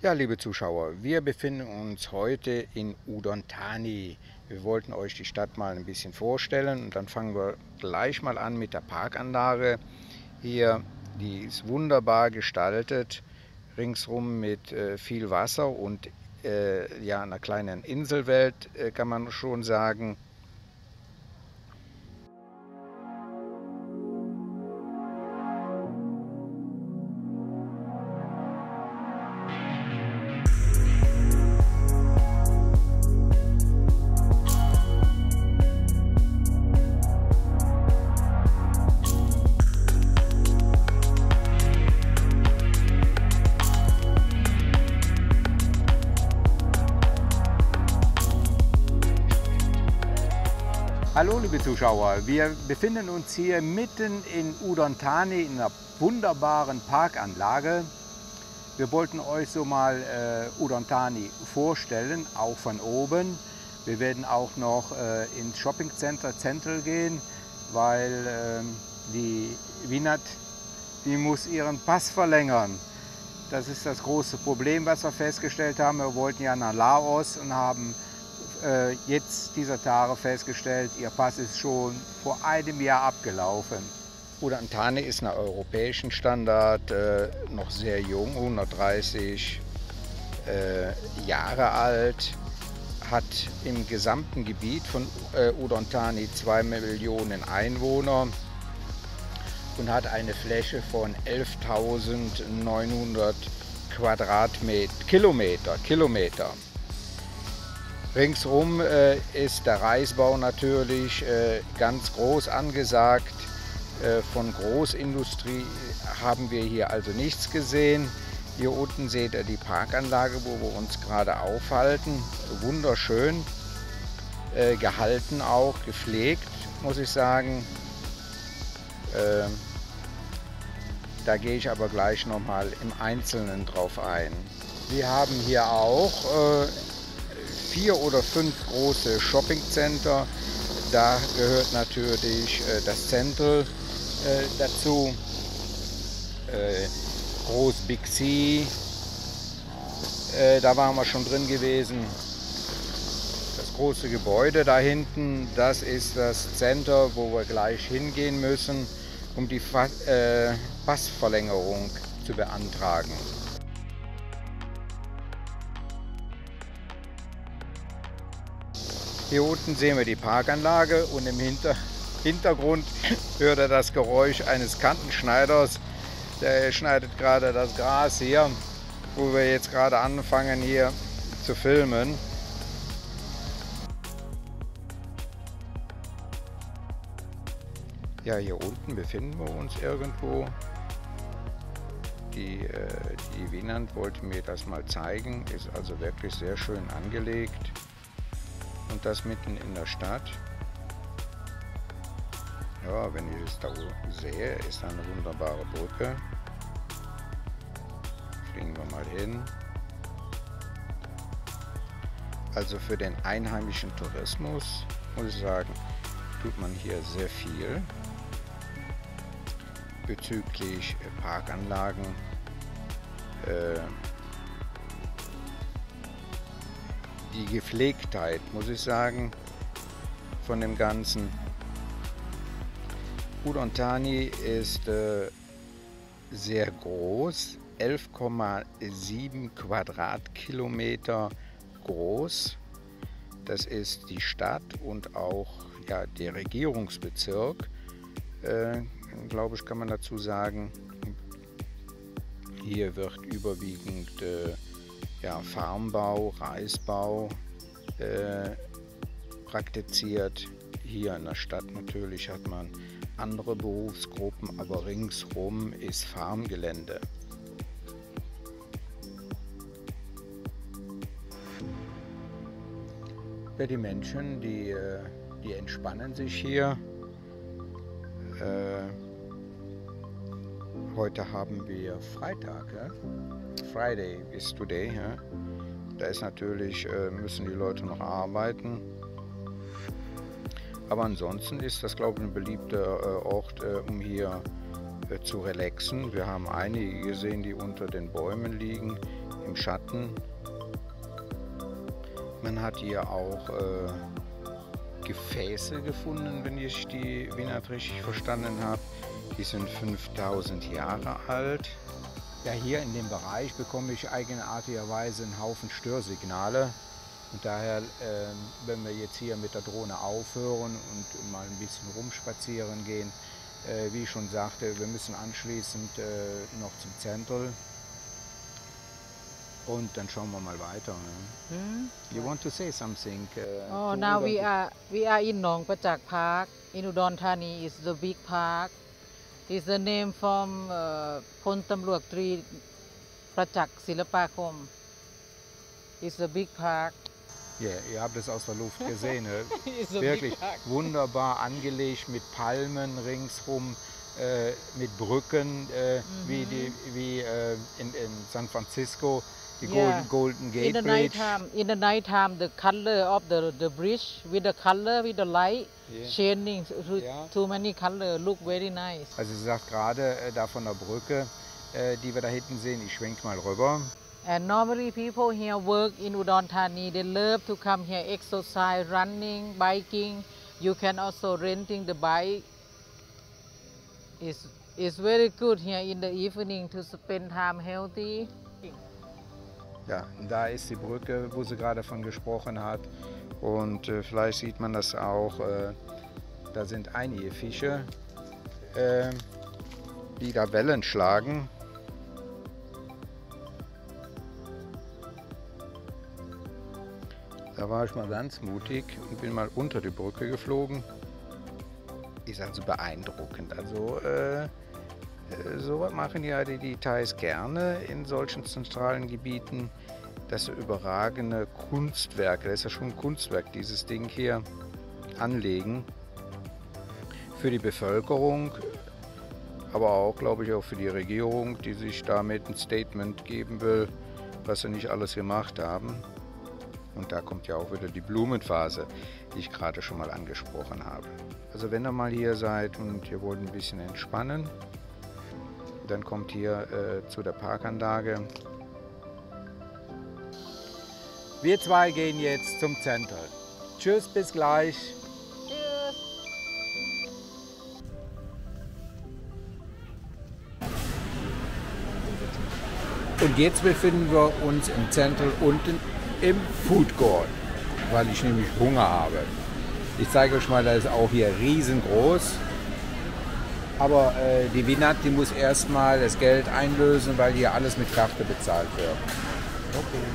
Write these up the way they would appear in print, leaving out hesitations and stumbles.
Ja, liebe Zuschauer, wir befinden uns heute in Udon Thani. Wir wollten euch die Stadt mal ein bisschen vorstellen und dann fangen wir gleich mal an mit der Parkanlage. Hier, die ist wunderbar gestaltet, ringsrum mit viel Wasser und ja, einer kleinen Inselwelt, kann man schon sagen. Hallo liebe Zuschauer, wir befinden uns hier mitten in Udon Thani in einer wunderbaren Parkanlage. Wir wollten euch so mal Udon Thani vorstellen, auch von oben. Wir werden auch noch ins Shopping Center Central gehen, weil die Vinat, die muss ihren Pass verlängern. Das ist das große Problem, was wir festgestellt haben. Wir wollten ja nach Laos und haben jetzt dieser Tage festgestellt, ihr Pass ist schon vor einem Jahr abgelaufen. Udon Thani ist nach europäischen Standard noch sehr jung, 130 Jahre alt, hat im gesamten Gebiet von Udon Thani 2 Millionen Einwohner und hat eine Fläche von 11.900 Kilometer. Ringsrum ist der Reisbau natürlich ganz groß angesagt. Von Großindustrie haben wir hier also nichts gesehen. Hier unten seht ihr die Parkanlage, wo wir uns gerade aufhalten. Wunderschön gehalten auch, gepflegt, muss ich sagen. Da gehe ich aber gleich nochmal im Einzelnen drauf ein. Wir haben hier auch 4 oder 5 große Shopping-Center. Da gehört natürlich das Central dazu, Groß Big C, da waren wir schon drin gewesen. Das große Gebäude da hinten, das ist das Center, wo wir gleich hingehen müssen, um die Passverlängerung zu beantragen. Hier unten sehen wir die Parkanlage und im Hintergrund hört ihr das Geräusch eines Kantenschneiders. Der schneidet gerade das Gras hier, wo wir jetzt gerade anfangen hier zu filmen. Ja, hier unten befinden wir uns irgendwo. Die Vinant wollte mir das mal zeigen, ist also wirklich sehr schön angelegt. Und das mitten in der Stadt. Ja, wenn ich es da sehe, ist da eine wunderbare Brücke. Fliegen wir mal hin. Also für den einheimischen Tourismus, muss ich sagen, tut man hier sehr viel bezüglich Parkanlagen. Die Gepflegtheit, muss ich sagen, von dem Ganzen. Udon Thani ist sehr groß, 11,7 Quadratkilometer groß. Das ist die Stadt und auch ja, der Regierungsbezirk, glaube ich, kann man dazu sagen. Hier wird überwiegend ja, Farmbau, Reisbau praktiziert. Hier in der Stadt natürlich hat man andere Berufsgruppen, aber ringsrum ist Farmgelände. Ja, die Menschen, die entspannen sich hier. Heute haben wir Freitag, ja? Friday is today. Ja? Da ist natürlich, müssen die Leute noch arbeiten. Aber ansonsten ist das, glaube ich, ein beliebter Ort, um hier zu relaxen. Wir haben einige gesehen, die unter den Bäumen liegen. Im im Schatten. Man hat hier auch Gefäße gefunden, wenn ich die Wiener richtig verstanden habe. Die sind 5000 Jahre alt. Ja, hier in dem Bereich bekomme ich eigenartigerweise einen Haufen Störsignale. Und daher, wenn wir jetzt hier mit der Drohne aufhören und mal ein bisschen rumspazieren gehen, wie ich schon sagte, wir müssen anschließend noch zum Zentrum. Und dann schauen wir mal weiter. Ne? You want to say something? Now we are in Nong Pachak Park in Udon Thani. Is the big park. Is the name from Pol Tamrwat Tri Prachak Silapakom. Is the big park. Ja, ihr habt es aus der Luft gesehen. Ne? Wirklich wunderbar angelegt mit Palmen ringsrum, mit Brücken, wie in San Francisco. The Golden Gate Bridge. In the night time, the color of the bridge with the color, with the light, changing too many color, look very nice. Also sie sagt gerade da von der Brücke, die wir da hinten sehen, ich schwenk mal rüber. And normally people here work in Udon Thani. They love to come here, exercise, running, biking. You can also renting the bike. It's very good here in the evening to spend time healthy. Ja, da ist die Brücke, wo sie gerade von gesprochen hat. Und vielleicht sieht man das auch, da sind einige Fische, die da Wellen schlagen. Da war ich mal ganz mutig und bin mal unter die Brücke geflogen. Ist also beeindruckend. Also sowas machen ja die Details gerne in solchen zentralen Gebieten. Das überragende Kunstwerke, das ist ja schon ein Kunstwerk, dieses Ding hier anlegen. Für die Bevölkerung, aber auch, glaube ich, auch für die Regierung, die sich damit ein Statement geben will, was sie nicht alles gemacht haben. Und da kommt ja auch wieder die Blumenphase, die ich gerade schon mal angesprochen habe. Also wenn ihr mal hier seid und ihr wollt ein bisschen entspannen, dann kommt hier zu der Parkanlage. Wir zwei gehen jetzt zum Zentrum. Tschüss, bis gleich. Cheers. Und jetzt befinden wir uns im Zentrum unten im Food Court, weil ich nämlich Hunger habe. Ich zeige euch mal, das ist auch hier riesengroß. Aber die Vinat, die muss erstmal das Geld einlösen, weil hier alles mit Karte bezahlt wird. Okay.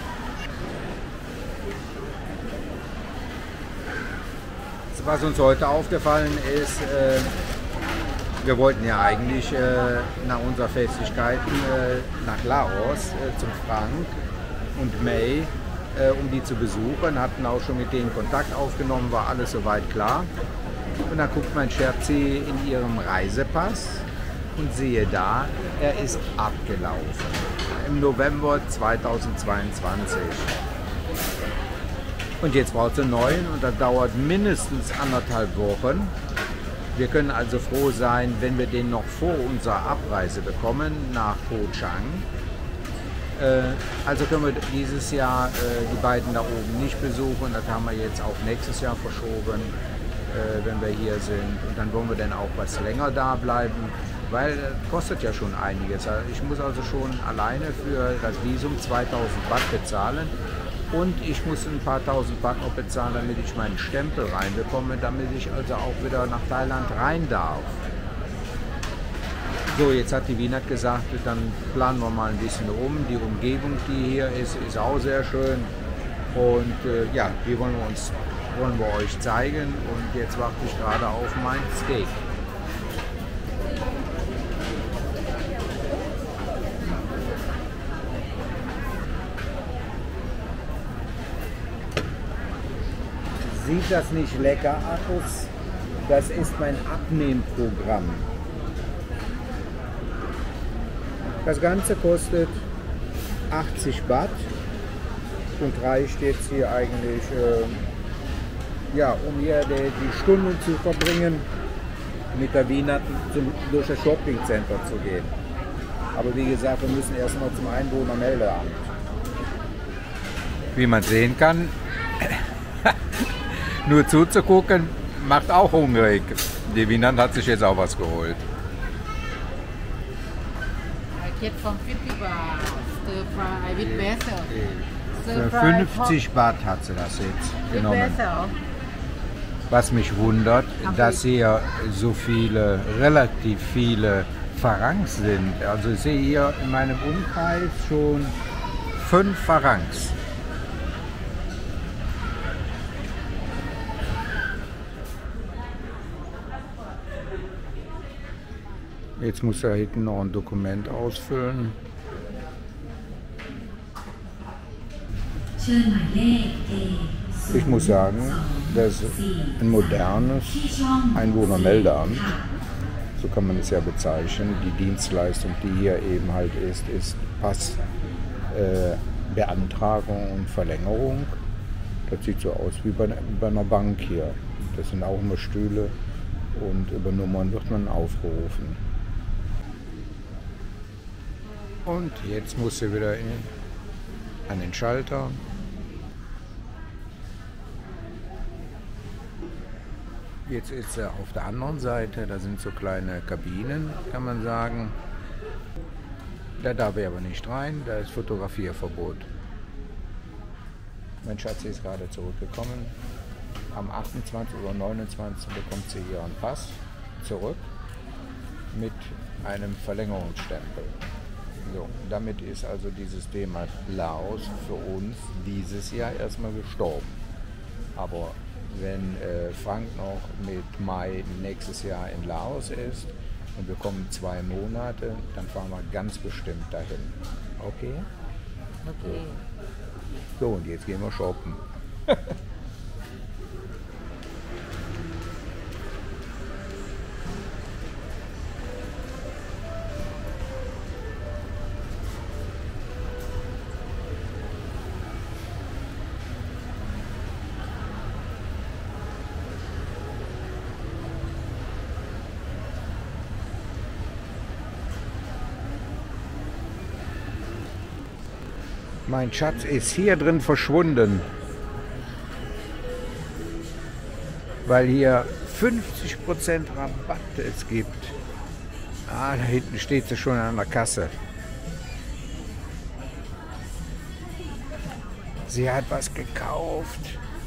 Was uns heute aufgefallen ist, wir wollten ja eigentlich nach unserer Festigkeiten nach Laos zum Frank und May, um die zu besuchen, hatten auch schon mit denen Kontakt aufgenommen, war alles soweit klar. Und dann guckt mein Scherzi in ihrem Reisepass und sehe da, er ist abgelaufen. Im November 2022. Und jetzt braucht sie einen neuen und das dauert mindestens 1,5 Wochen. Wir können also froh sein, wenn wir den noch vor unserer Abreise bekommen nach Ko Chang. Also können wir dieses Jahr die beiden da oben nicht besuchen. Das haben wir jetzt auf nächstes Jahr verschoben, wenn wir hier sind. Und dann wollen wir dann auch was länger da bleiben, weil das kostet ja schon einiges. Ich muss also schon alleine für das Visum 2000 Baht bezahlen. Und ich muss ein paar tausend Baht noch bezahlen, damit ich meinen Stempel reinbekomme, damit ich also auch wieder nach Thailand rein darf. So, jetzt hat die Vinat gesagt, dann planen wir mal ein bisschen um. Die Umgebung, die hier ist, ist auch sehr schön. Und ja, die wollen wir euch zeigen. Und jetzt warte ich gerade auf mein Steak. Sieht das nicht lecker aus? Das ist mein Abnehmprogramm. Das Ganze kostet 80 Baht und reicht jetzt hier eigentlich, ja, um hier die Stunden zu verbringen, mit der Vinat durch das Shoppingcenter zu gehen. Aber wie gesagt, wir müssen erstmal zum Einwohnermeldeamt. wie man sehen kann, nur zuzugucken macht auch hungrig. Die Wienand hat sich jetzt auch was geholt. I get from 50 baht, stir fry with basil. Stir Für fry 50 Baht hat sie das jetzt with genommen. basil. Was mich wundert, dass hier so viele, relativ viele Farangs sind. Also ich sehe hier in meinem Umkreis schon 5 Farangs. Jetzt muss er hinten noch ein Dokument ausfüllen. Ich muss sagen, das ist ein modernes Einwohnermeldeamt, so kann man es ja bezeichnen. Die Dienstleistung, die hier eben halt ist Passbeantragung und Verlängerung. Das sieht so aus wie bei einer Bank hier. Das sind auch nur Stühle und über Nummern wird man aufgerufen. Und jetzt muss sie wieder an den Schalter. Jetzt ist sie auf der anderen Seite, da sind so kleine Kabinen, kann man sagen. Da darf ich aber nicht rein, da ist Fotografierverbot. Mein Schatz ist gerade zurückgekommen. Am 28. oder 29. bekommt sie ihren Pass zurück mit einem Verlängerungsstempel. So, damit ist also dieses Thema Laos für uns dieses Jahr erstmal gestorben. Aber wenn Frank noch mit Mai nächstes Jahr in Laos ist und wir kommen 2 Monate, dann fahren wir ganz bestimmt dahin. Okay? Okay. So, und jetzt gehen wir shoppen. Mein Schatz ist hier drin verschwunden, weil hier 50% Rabatt es gibt. Ah, da hinten steht sie schon an der Kasse. Sie hat was gekauft.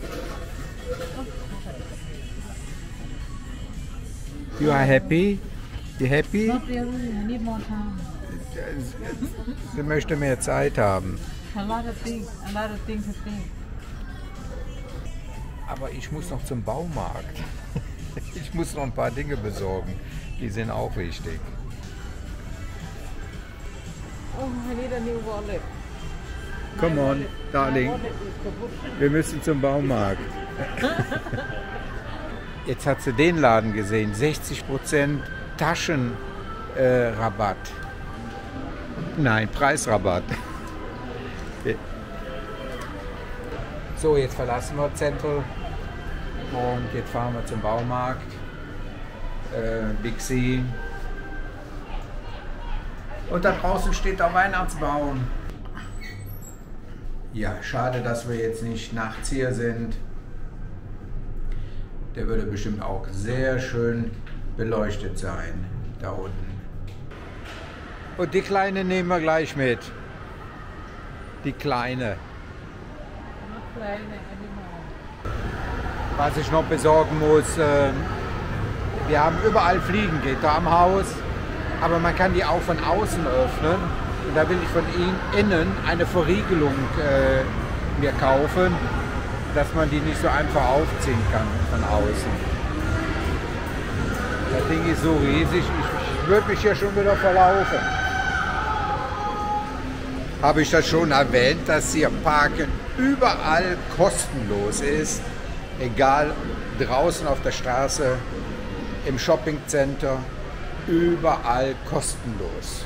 You are happy? You happy? Not really, I need more time. Sie möchte mehr Zeit haben. A lot of things to think. Aber ich muss noch zum Baumarkt. Ich muss noch ein paar Dinge besorgen. Die sind auch wichtig. Oh, I need a new wallet. Come on, darling. Wir müssen zum Baumarkt. Jetzt hat sie den Laden gesehen. 60% Taschenrabatt. Nein, Preisrabatt. So, jetzt verlassen wir Central und jetzt fahren wir zum Baumarkt, Big C. Und da draußen steht der Weihnachtsbaum. Ja, schade, dass wir jetzt nicht nachts hier sind. Der würde bestimmt auch sehr schön beleuchtet sein, da unten. Und die Kleine nehmen wir gleich mit. Die Kleine. Was ich noch besorgen muss, wir haben überall Fliegengitter am Haus, aber man kann die auch von außen öffnen. Und da will ich von innen eine Verriegelung mir kaufen, dass man die nicht so einfach aufziehen kann von außen. Das Ding ist so riesig, ich würde mich hier schon wieder verlaufen. Habe ich das schon erwähnt, dass hier Parken überall kostenlos ist, egal draußen auf der Straße, im Shoppingcenter, überall kostenlos.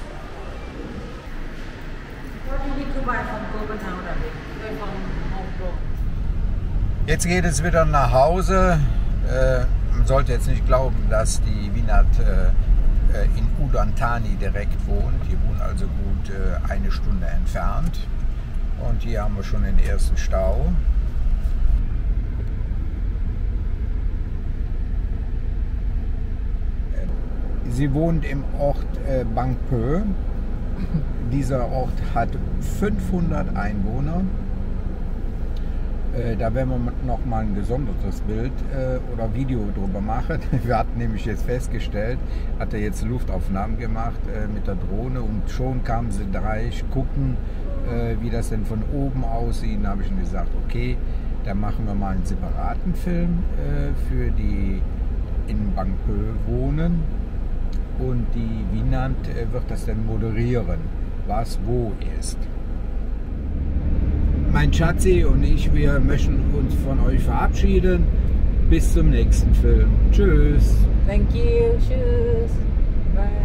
Jetzt geht es wieder nach Hause. Man sollte jetzt nicht glauben, dass die Wienand in Udon Thani direkt wohnt. Die wohnen also gut 1 Stunde entfernt. Und hier haben wir schon den ersten Stau. Sie wohnt im Ort Bang Pheu. Dieser Ort hat 500 Einwohner. Da werden wir noch mal ein gesondertes Bild oder Video drüber machen. Wir hatten nämlich jetzt festgestellt, hat er jetzt Luftaufnahmen gemacht mit der Drohne und schon kamen sie reich gucken, wie das denn von oben aussieht. Da habe ich ihm gesagt, okay, dann machen wir mal einen separaten Film für die in Bang Pheu wohnen und die Wienand wird das dann moderieren, was wo ist. Mein Schatzi und ich, wir möchten uns von euch verabschieden. Bis zum nächsten Film. Tschüss. Thank you. Tschüss. Bye.